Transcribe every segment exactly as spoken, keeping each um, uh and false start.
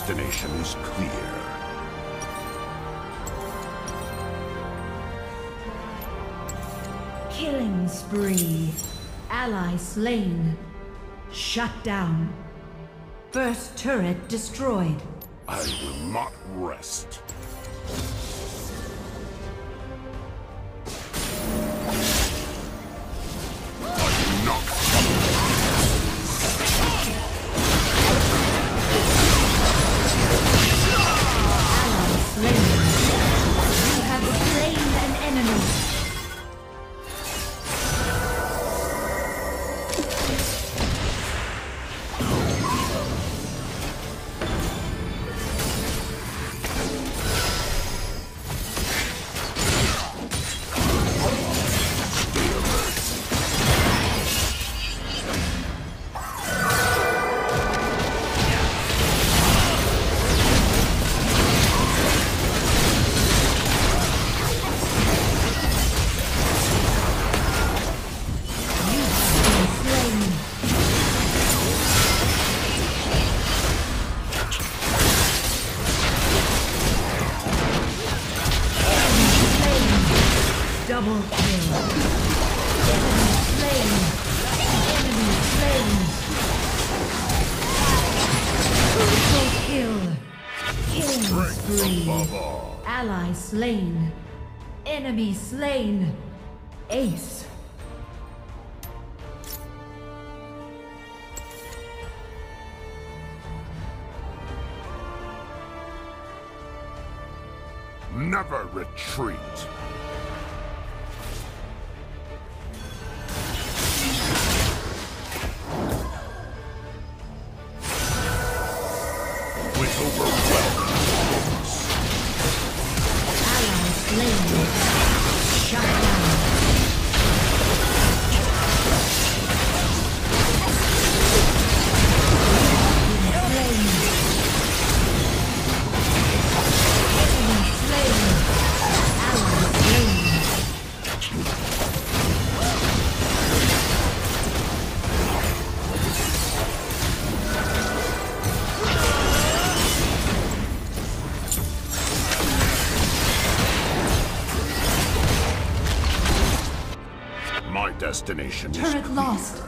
destination is clear. Killing spree. Ally slain. Shut down. First turret destroyed. I will not rest. Double kill. Enemy slain. Enemy slain. Triple kill. Killing spree. Ally slain. Enemy slain. Ace. Never retreat. Destination turret is lost.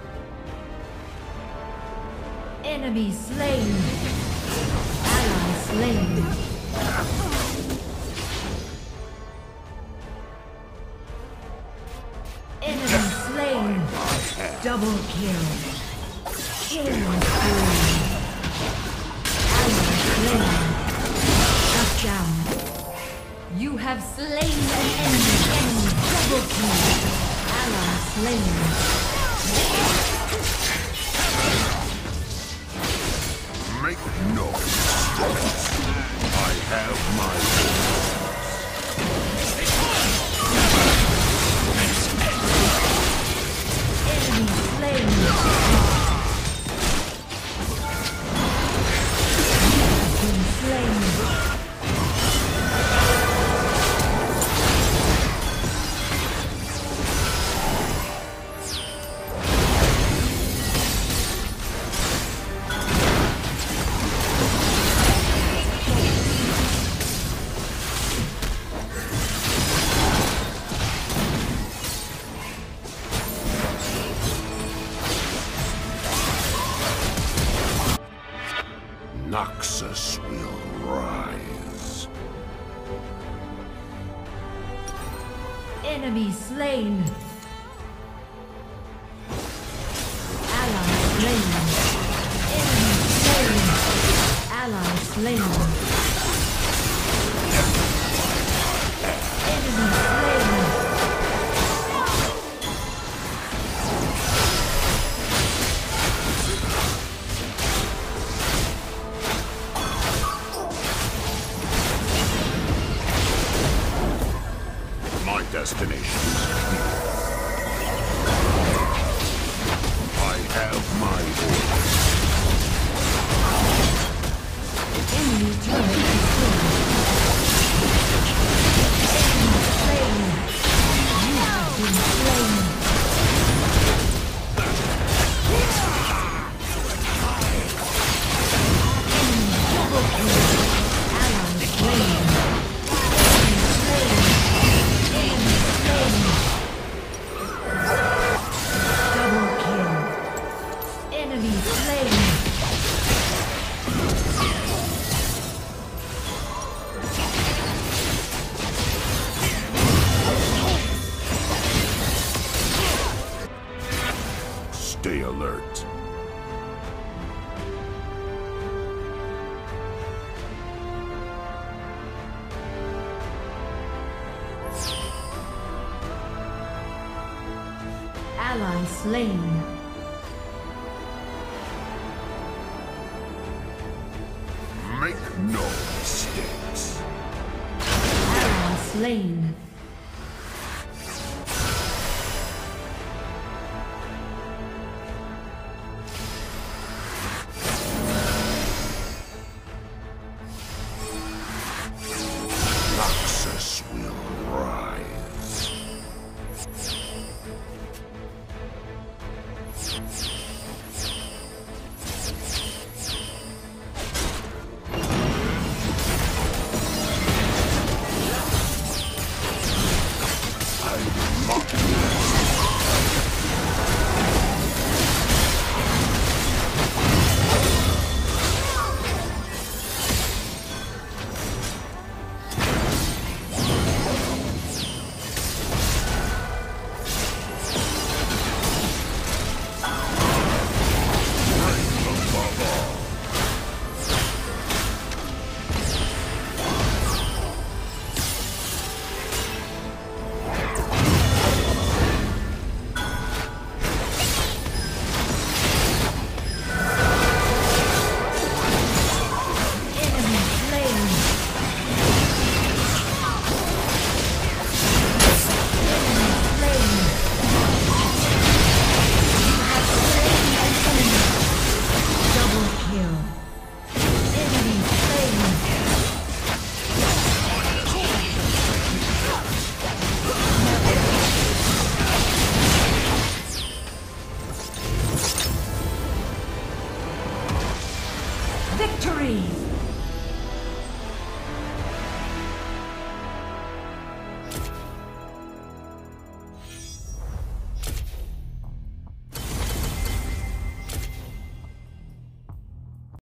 Enemy slain. Ally slain. Enemy slain. Double kill. Killing spree. Ally slain. Shut down. You have slain an enemy. Enemy double kill. Ally slain. Make no mistakes. I have my orders. Enemy slain. Been slain. Noxus will rise. Enemy slain. Ally slain. Enemy slain. Ally slain. Enemy slain. Destination is clear. I have my orders. Enemy turret destroyed. Enemy slain. You have been slain. Enemy Stay alert. Ally slain. Make no mistakes. Ally slain.